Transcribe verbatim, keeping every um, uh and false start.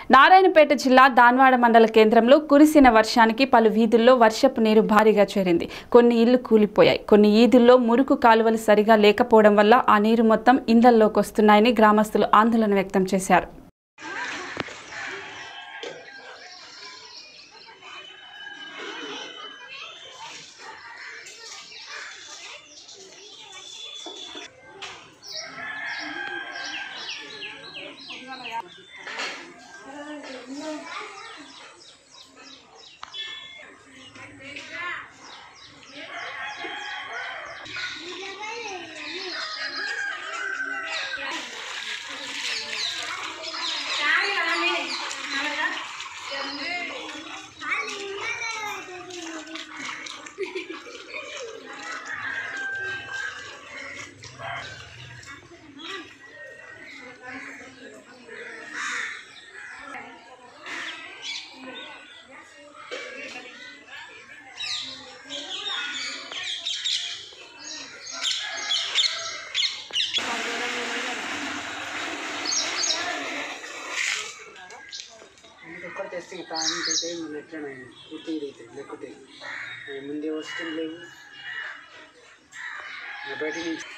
నారాయణపేట జిల్లా దాన్వాడ మండల కేంద్రంలో కురిసిన వర్షానికి పలు వీధుల్లో వర్షపు నీరు భారీగా చేరింది. కొన్ని ఇళ్లు కూలిపోయాయి. కొన్ని ఈదుల్లో మురుకు కాలువలు సరిగా లేకపోవడం వల్ల ఆ నీరు మొత్తం ఇళ్లలోకి వస్తున్నాయని గ్రామస్తులు ఆందోళన వ్యక్తం చేశారు. टेस्टिंग पानी देते मिनट में उठी देते लेकुटे मुंडे वस्तु लेवु बैठे